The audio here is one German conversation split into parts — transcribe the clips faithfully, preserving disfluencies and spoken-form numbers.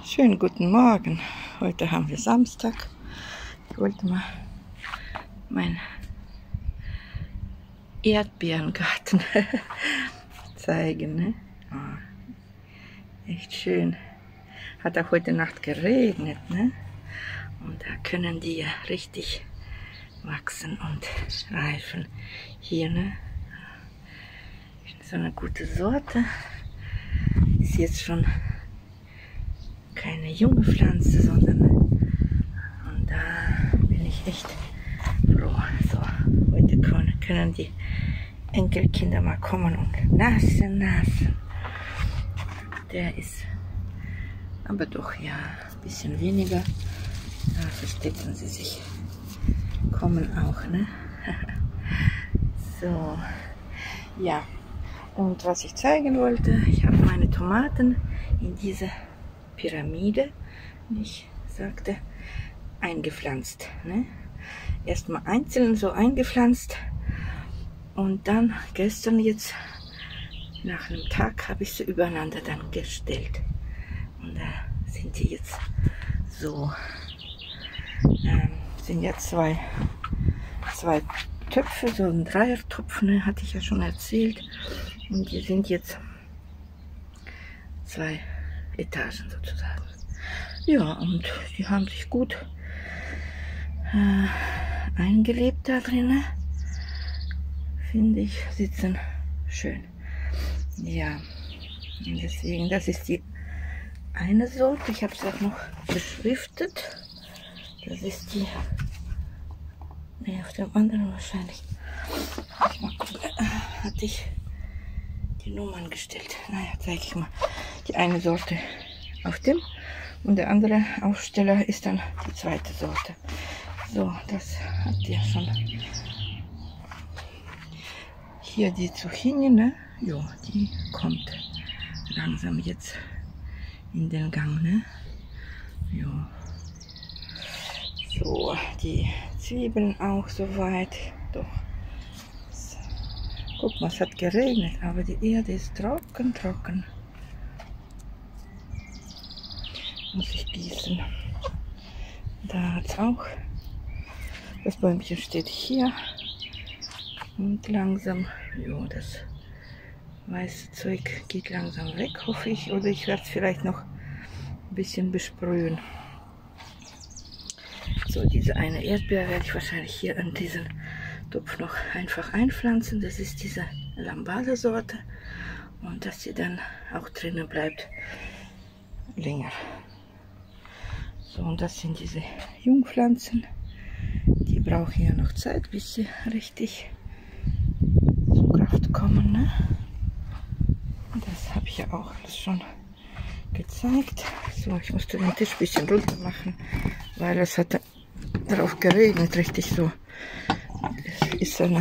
Schönen guten Morgen. Heute haben wir Samstag. Ich wollte mal meinen Erdbeerengarten zeigen. Ne? Oh, echt schön. Hat auch heute Nacht geregnet. Ne? Und da können die ja richtig wachsen und reifen. Hier, ne? So eine gute Sorte. Ist jetzt schon keine junge Pflanze, sondern und da bin ich echt froh. So, heute können, können die Enkelkinder mal kommen und nassen, nassen. Der ist aber doch ja ein bisschen weniger. Da verstecken sie sich. Kommen auch, ne? So, ja. Und was ich zeigen wollte, ich habe meine Tomaten in diese Pyramide, wie ich sagte, eingepflanzt. Ne? Erstmal einzeln so eingepflanzt und dann gestern jetzt, nach einem Tag, habe ich sie übereinander dann gestellt. Und da sind die jetzt so, ähm, sind ja zwei, zwei Töpfe, so ein Dreiertopf, ne, hatte ich ja schon erzählt. Und die sind jetzt zwei Etagen sozusagen. Ja, und die haben sich gut äh, eingelebt da drinnen. Finde ich, sitzen schön. Ja, und deswegen, das ist die eine Sorte. Ich habe es auch noch beschriftet. Das ist die, ne, auf dem anderen wahrscheinlich. Ich mal gucken, hatte ich die Nummern gestellt. Naja, zeige ich mal. Die eine Sorte auf dem und der andere Aufsteller ist dann die zweite Sorte. So, das habt ihr schon. Hier die Zucchini, ne? Jo, die kommt langsam jetzt in den Gang, ne? Jo. So, die Zwiebeln auch soweit. Doch. Guck mal, es hat geregnet, aber die Erde ist trocken, trocken. Muss ich gießen. Da hat es auch. Das Bäumchen steht hier. Und langsam, jo, das weiße Zeug geht langsam weg, hoffe ich. Oder ich werde es vielleicht noch ein bisschen besprühen. So, diese eine Erdbeere werde ich wahrscheinlich hier an diesen Topf noch einfach einpflanzen. Das ist diese Lambada-Sorte. Und dass sie dann auch drinnen bleibt länger. So, und das sind diese Jungpflanzen. Die brauchen ja noch Zeit, bis sie richtig zur Kraft kommen. Ne? Das habe ich ja auch alles schon gezeigt. So, ich musste den Tisch ein bisschen runter machen, weil es hat darauf geregnet, richtig so. Es ist eine,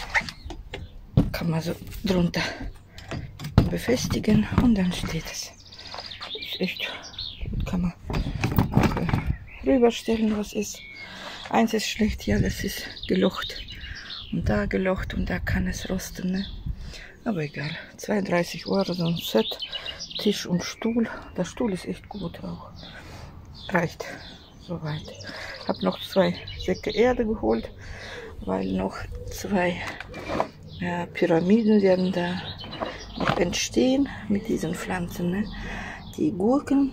kann man so drunter befestigen und dann steht es. Ist echt gut, kann man auch äh, rüberstellen, was ist. Eins ist schlecht, ja, das ist gelocht und da gelocht und da kann es rosten, ne? Aber egal, zweiunddreißig Euro so ein Set, Tisch und Stuhl. Der Stuhl ist echt gut auch, reicht soweit. Habe noch zwei Säcke Erde geholt, weil noch zwei äh, Pyramiden werden da noch entstehen mit diesen Pflanzen. Ne? Die Gurken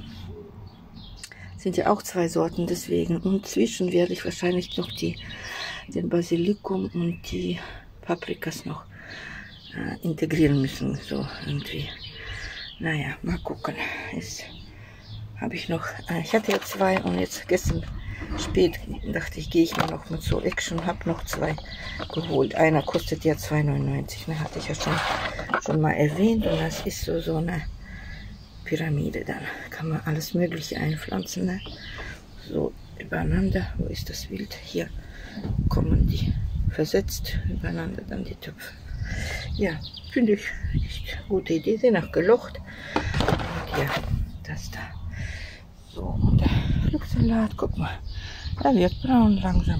sind ja auch zwei Sorten, deswegen. Und zwischen werde ich wahrscheinlich noch die, den Basilikum und die Paprikas noch äh, integrieren müssen. So irgendwie. Naja, mal gucken. Ist, habe ich noch. Äh, ich hatte ja zwei und jetzt gestern spät dachte ich, gehe ich mal noch mit so Action, habe noch zwei geholt. Einer kostet ja zwei neunundneunzig, ne, hatte ich ja schon, schon mal erwähnt. Und das ist so, so eine Pyramide. Dann kann man alles Mögliche einpflanzen. Ne? So übereinander. Wo ist das Wild? Hier kommen die versetzt übereinander dann die Töpfe. Ja, finde ich echt gute Idee. Sind auch gelocht. Und ja, das da. So, und der Pflücksalat, guck mal. Er wird braun langsam.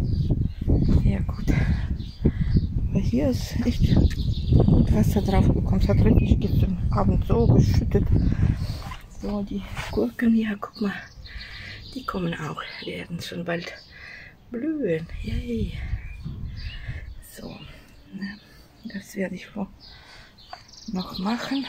Ja, gut. Aber hier ist echt gut Wasser drauf bekommen. Es hat richtig gestern Abend so geschüttet. So, die Gurken hier, guck mal, die kommen auch, werden schon bald blühen. Yay. So, ne, das werde ich wohl noch machen.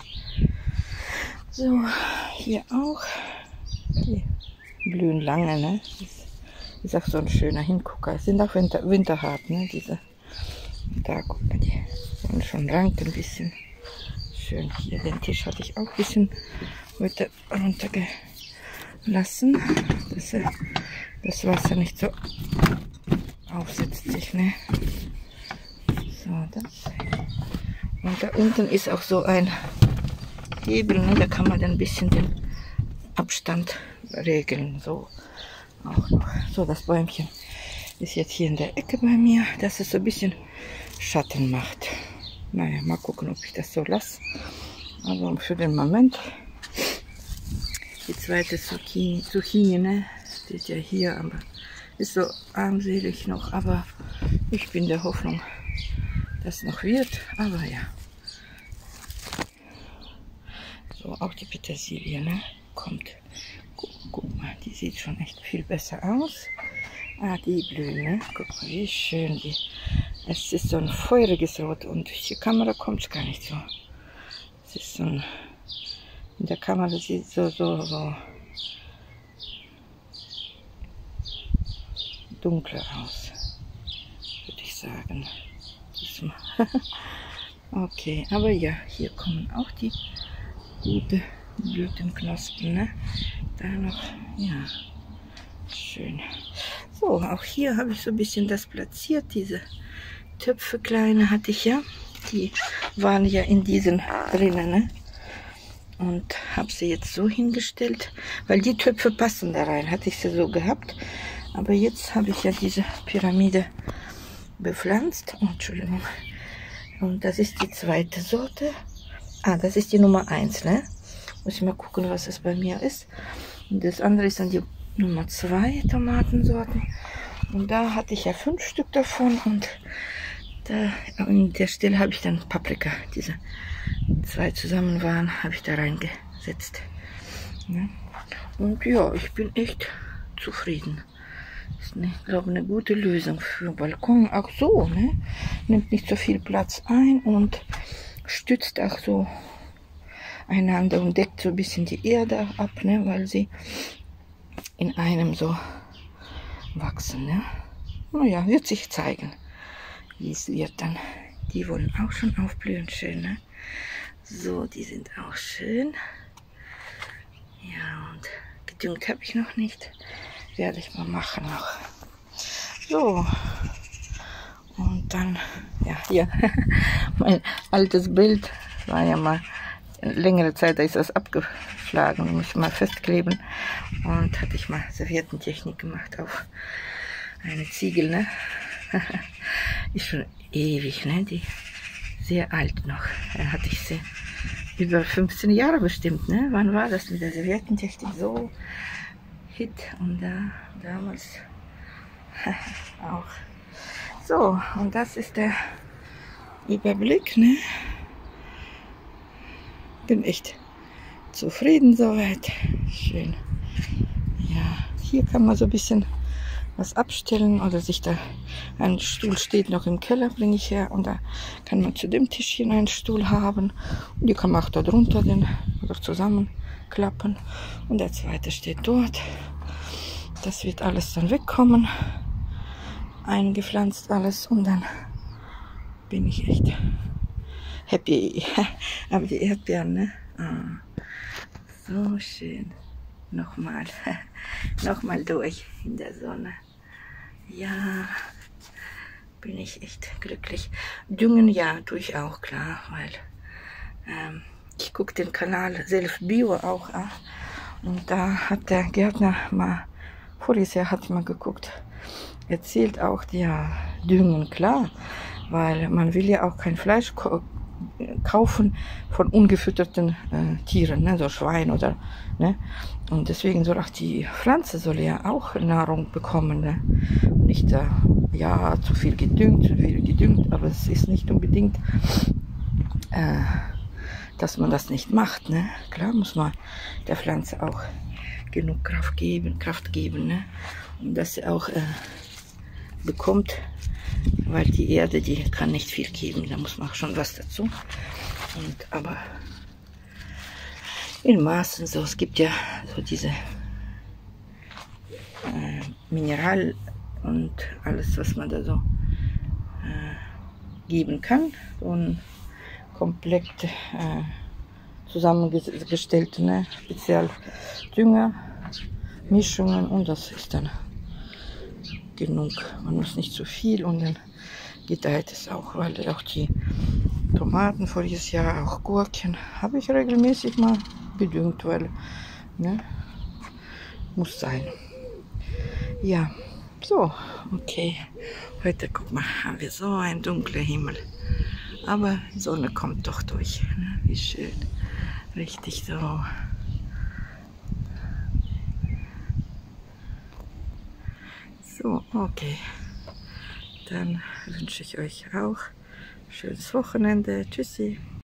So, hier auch. Die blühen lange, ne? Das ist auch so ein schöner Hingucker. Es sind auch Winter, winterhart, ne? Diese. Da, guck mal, die sind schon rank ein bisschen. Schön hier. Den Tisch hatte ich auch ein bisschen heute runtergelassen, dass er das Wasser nicht so aufsetzt sich, ne? So, das. Und da unten ist auch so ein Hebel, ne? Da kann man dann ein bisschen den Abstand regeln. So auch noch. So, das Bäumchen ist jetzt hier in der Ecke bei mir, dass es so ein bisschen Schatten macht. Naja, mal gucken, ob ich das so lasse. Aber für den Moment. Die zweite Zucchini, Zucchini, ne? Steht ja hier, aber ist so armselig noch. Aber ich bin der Hoffnung, dass noch wird. Aber ja. So, auch die Petersilie, ne? Kommt. Guck, guck mal, die sieht schon echt viel besser aus. Ah, die blühen, ne? Guck mal, wie schön die. Es ist so ein feuriges Rot und die Kamera kommt es gar nicht so. Es ist so ein. In der Kamera sieht es so, so, so dunkler aus, würde ich sagen. Diesmal. Okay, aber ja, hier kommen auch die gute Blütenknospen, ne? Da noch, ja, schön. So, auch hier habe ich so ein bisschen das platziert. Diese Töpfe kleine hatte ich ja. Die waren ja in diesen drinnen, ne? Und habe sie jetzt so hingestellt, weil die Töpfe passen da rein. Hatte ich sie so gehabt. Aber jetzt habe ich ja diese Pyramide bepflanzt. Oh, Entschuldigung. Und das ist die zweite Sorte. Ah, das ist die Nummer eins, ne? Muss ich mal gucken, was das bei mir ist. Und das andere ist dann die Nummer zwei Tomatensorten. Und da hatte ich ja fünf Stück davon. Und da an der Stelle habe ich dann Paprika, diese zwei zusammen waren, habe ich da reingesetzt. Ja. Und ja, ich bin echt zufrieden. Ist, eine, glaube eine gute Lösung für Balkon. Auch so, ne? Nimmt nicht so viel Platz ein und stützt auch so einander und deckt so ein bisschen die Erde ab, ne? Weil sie in einem so wachsen. Ne? Naja, wird sich zeigen, wie es wird dann. Die wollen auch schon aufblühen, schön, ne? So, die sind auch schön. Ja, und gedüngt habe ich noch nicht. Werde ich mal machen noch. So. Und dann, ja, hier, mein altes Bild war ja mal längere Zeit, da ist das abgeschlagen, muss ich mal festkleben. Und hatte ich mal Serviettentechnik gemacht auf eine Ziegel, ne? Ist schon ewig, ne? Die sehr alt noch. Da hatte ich sie über fünfzehn Jahre bestimmt, ne? Wann war das mit der Serviettentechnik so Hit? Und da damals auch. So, und das ist der Überblick, ne? Bin echt zufrieden soweit. Schön. Ja, hier kann man so ein bisschen was abstellen oder sich da, ein Stuhl steht noch im Keller, bringe ich her, und da kann man zu dem Tischchen einen Stuhl haben und die kann man auch da drunter den oder zusammenklappen und der zweite steht dort. Das wird alles dann wegkommen, eingepflanzt alles, und dann bin ich echt happy. Aber die Erdbeeren, ne? Oh, so schön. Nochmal, nochmal durch in der Sonne. Ja, bin ich echt glücklich. Düngen, ja, tue ich auch, klar, weil ähm, ich gucke den Kanal Self Bio auch an. Und da hat der Gärtner mal, voriges Jahr hat mal geguckt, erzählt auch, ja, Düngen, klar, weil man will ja auch kein Fleisch kaufen von ungefütterten äh, Tieren, ne, so Schwein oder, ne, und deswegen soll auch die Pflanze soll ja auch Nahrung bekommen, ne, nicht, äh, ja, zu viel gedüngt, zu viel gedüngt, aber es ist nicht unbedingt äh, dass man das nicht macht. Ne? Klar muss man der Pflanze auch genug Kraft geben, Kraft geben, ne? Und dass sie auch äh, bekommt, weil die Erde, die kann nicht viel geben, da muss man auch schon was dazu. Und, aber in Maßen so, es gibt ja so diese äh, Mineral und alles, was man da so äh, geben kann, so ein komplett äh, zusammengestellte, ne, Spezialdünger, Mischungen, und das ist dann genug. Man muss nicht zu viel, und dann gedeiht es auch, weil auch die Tomaten voriges Jahr, auch Gurken, habe ich regelmäßig mal gedüngt, weil, ne, muss sein. Ja, so, okay. Heute, guck mal, haben wir so einen dunklen Himmel. Aber die Sonne kommt doch durch. Ne? Wie schön. Richtig so. So, okay. Dann wünsche ich euch auch ein schönes Wochenende. Tschüssi.